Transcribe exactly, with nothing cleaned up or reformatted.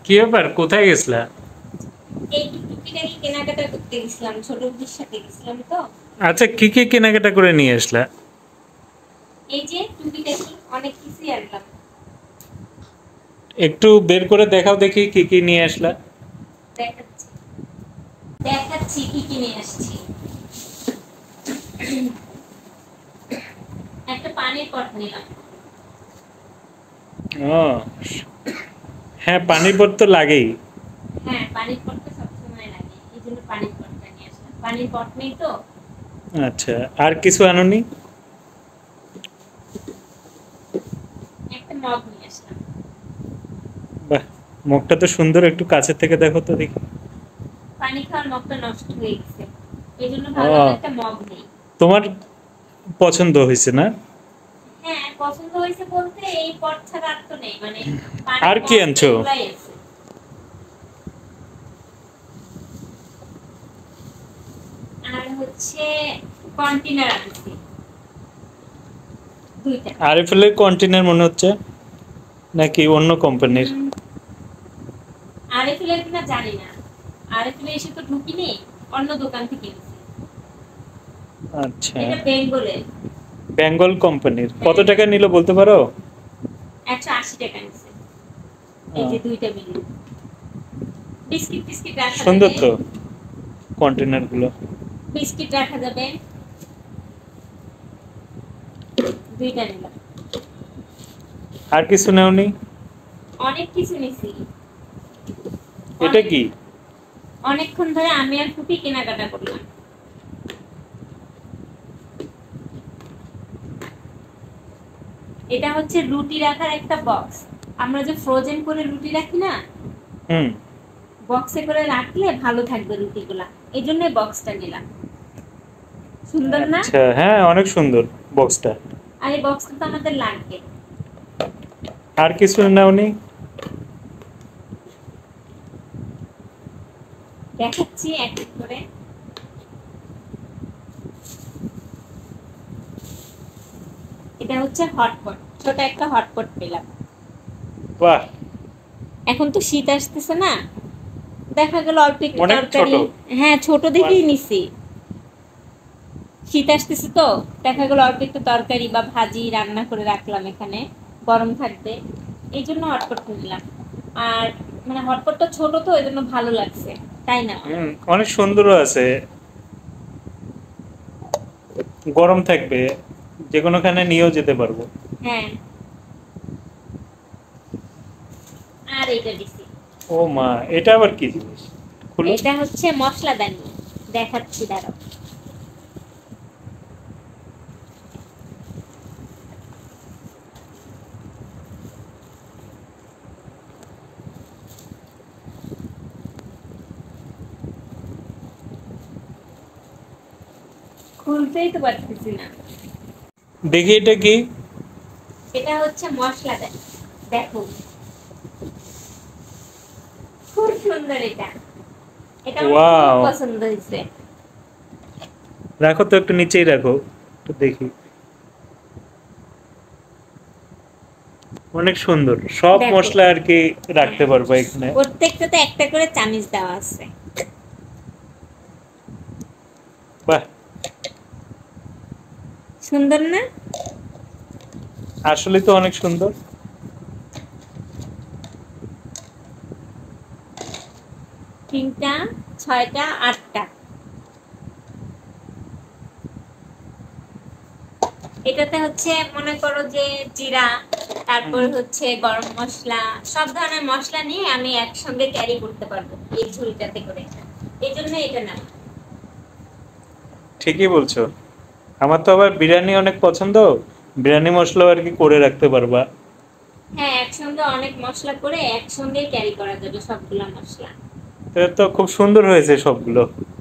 কি ব্যাপার, কোথায় গেছিলা? এই টুকিটাকি কেনাকাটা করতে গেছিলাম, ছোট বউদির সাথে গেছিলাম তো। আচ্ছা, কি কি কেনাকাটা করে নিয়ে আসলা? এই যে টুকিটাকি অনেক কিছুই আনলাম। একটু বের করে দেখাও দেখি কি কি নিয়ে আসলা। দেখাচ্ছি দেখাচ্ছি কি কি নিয়ে আসছি। একটা পানির পট নিলাম। ও হ্যাঁ, পানির পর তো লাগেই। হ্যাঁ, পানির পটটা সবসময় লাগে, এই জন্য পানির পটটা নিয়ে আসলাম। পানির পট নেই তো। আচ্ছা, আর কিছু আনোনি? একটা মগ নিয়ে আসলাম। বাহ, মুখটা তো সুন্দর, একটু কাছের থেকে দেখো তো দেখি। পানি খাওয়ার মগটা নষ্ট হয়ে গেছে, এই জন্য ও, ভাবলাম একটা মগ নেই। তোমার পছন্দ হয়েছে না? হ্যাঁ, পছন্দ হয়েছে বলতে এই পট ছাড়া আর তো নেই, মানে পানির আর কি মগ আনছো? এগুলাই আছে। আর হচ্ছে কন্টেনার আনছি দুইটা। আরএফএলের কন্টেনার মনে হচ্ছে, নাকি অন্য কোম্পানির? উম, আরএফএল এর কিনা জানি না, আরএফএল এসে তো ঢুকিনি, অন্য দোকান থেকে কিনছি। আচ্ছা, এটা বেঙ্গলের। বেঙ্গল কোম্পানির। কত হ্যাঁ, টাকা নিল বলতে পারো? একশো আশি টাকা নিচ্ছে। এই আহ, যে দুইটা মিলে বিস্কিট টিস্কিট রাখা সুন্দর যাবে। তো কন্টেনার গুলো। বিস্কিট রাখা যাবে, দুইটা নিলাম। আর কিছু নেওনি? অনেক কিছু নিছি। এটা অনেক, কি? অনেকক্ষণ ধরে আমি আর ফুপি কেনাকাটা করলাম। এটা হচ্ছে রুটি রাখার একটা বক্স। আমরা যে ফ্রোজেন করে রুটি রাখি না, হুম। বক্সে করে রাখলে ভালো থাকবে রুটিগুলা, এই জন্য বক্সটা নিলাম। সুন্দর না? আচ্ছা, হ্যাঁ, অনেক সুন্দর বক্সটা। আর এই বক্সটা তো আমাদের লাগবে। আর কিছু নেওনি? দেখাচ্ছি এক এক করে। এটা হচ্ছে হটপট, ছোট একটা হটপট পেলাম। বাহ, এখন তো শীত আসতেছে না, দেখা গেল অল্প একটু অনেক ছোট। তরকারি। হ্যাঁ, ছোট দেখেই নিছি। শীত আসতেছে তো, দেখা গেল অল্প একটু তরকারি বা ভাজি রান্না করে রাখলাম, এখানে গরম থাকবে, এই জন্য হটপট নিলাম। আর মানে হটপটটা ছোট তো, এই জন্য ভালো লাগছে, তাই না? হুম, অনেক সুন্দরও আছে। গরম থাকবে, যে কোনোখানে নিয়েও যেতে পারবো। হ্যাঁ। আর এটা দিছি। ও মা, এটা আবার কি জিনিস? খুলো। এটা হচ্ছে মশলাদানি, দেখাচ্ছি দাঁড়াও। খুলতেই তো পারতেছি না। দেখি এটা কি? এটা হচ্ছে মশলাদানি, দেখো খুব সুন্দর। এটা এটা আমার খুব ওয়াও, পছন্দ হয়েছে। রাখো তো, একটু নিচেই রাখো, একটু দেখি। অনেক সুন্দর, সব দেখো, মশলা আর কি রাখতে হ্যাঁ, পারবো এখানে। প্রত্যেকটাতে একটা করে চামিচ দেওয়া আছে। বাহ, সুন্দর না? আসলে তো অনেক সুন্দর। তিনটা, ছয়টা, আটটা। এটাতে হচ্ছে মনে করো যে জিরা, তারপর হচ্ছে গরম মশলা, সব ধরনের মশলা নিয়ে আমি একসঙ্গে ক্যারি করতে পারবো এই ঝুড়িটাতে করে। এই জন্য এটা না। ঠিকই বলছো, আমার তো আবার বিরিয়ানি অনেক পছন্দ। বিরিয়ানি মশলাও আর কি করে রাখতে পারবা। হ্যাঁ, একসঙ্গে অনেক মশলা করে একসঙ্গে ক্যারি করা যাবে সবগুলা মশলা। তো তো খুব সুন্দর হয়েছে সবগুলো।